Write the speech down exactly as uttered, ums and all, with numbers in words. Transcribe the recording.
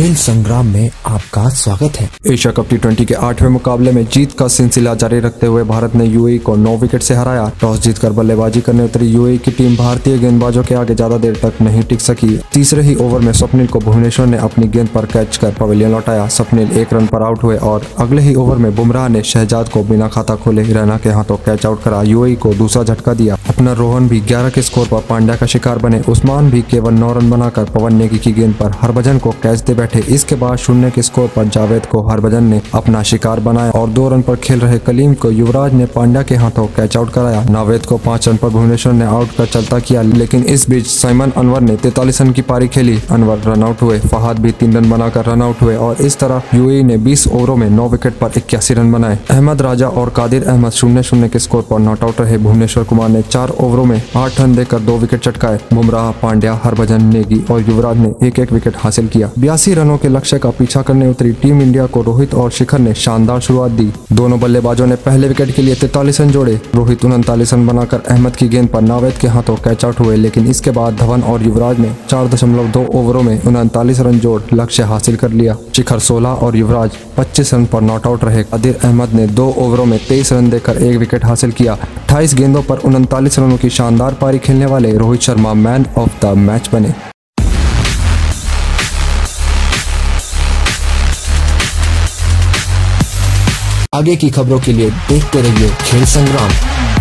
खेल संग्राम में आपका स्वागत है। एशिया कप टी ट्वेंटी के आठवें मुकाबले में जीत का सिलसिला जारी रखते हुए भारत ने यूएई को नौ विकेट से हराया। टॉस जीतकर बल्लेबाजी करने उतरी यूएई की टीम भारतीय गेंदबाजों के आगे ज्यादा देर तक नहीं टिक सकी। तीसरे ही ओवर में स्वप्निल को भुवनेश्वर ने अपनी गेंद पर कैच कर पवेलियन लौटाया। स्वप्निल एक रन पर आउट हुए और अगले ही ओवर में बुमराह ने शहजाद को बिना खाता खोले रैना के हाथों कैच आउट करा यूएई को दूसरा झटका दिया। अपना रोहन भी ग्यारह के स्कोर पर पांड्या का शिकार बने। उस्मान भी केवल नौ रन बनाकर पवन नेगी की गेंद पर हरभजन को कैच दे बैठे। इसके बाद शून्य के स्कोर पर जावेद को हरभजन ने अपना शिकार बनाया और दो रन पर खेल रहे कलीम को युवराज ने पांड्या के हाथों कैच आउट कराया। नावेद को पांच रन पर भुवनेश्वर ने आउट कर चलता किया, लेकिन इस बीच साइमन अनवर ने तैंतालीस रन की पारी खेली। अनवर रन आउट हुए, फहाद भी तीन रन बनाकर रन आउट हुए और इस तरह यूएई ने बीस ओवरों में नौ विकेट पर इक्यासी रन बनाए। अहमद राजा और कादिर अहमद शून्य शून्य के स्कोर पर नॉट आउट रहे। भुवनेश्वर कुमार ने चार ओवरों में आठ रन देकर दो विकेट चटकाए। बुमराह, पांड्या, हरभजन, नेगी और युवराज ने एक एक विकेट हासिल किया। बयासी रनों के लक्ष्य का पीछा करने उतरी टीम इंडिया को रोहित और शिखर ने शानदार शुरुआत दी। दोनों बल्लेबाजों ने पहले विकेट के लिए तैंतालीस रन जोड़े। रोहित उनतालीस रन बनाकर अहमद की गेंद पर नावेद के हाथों कैच आउट हुए, लेकिन इसके बाद धवन और युवराज ने चार दशमलव दो ओवरों में उनतालीस रन जोड़ लक्ष्य हासिल कर लिया। शिखर सोलह और युवराज पच्चीस रन पर नॉट आउट रहे। कादिर अहमद ने दो ओवरों में तेईस रन देकर एक विकेट हासिल किया। अट्ठाईस गेंदों पर उनतालीस रनों की शानदार पारी खेलने वाले Rohit Sharma man of the match बने। आगे की खबरों के लिए देखते रहिए खेल संग्राम।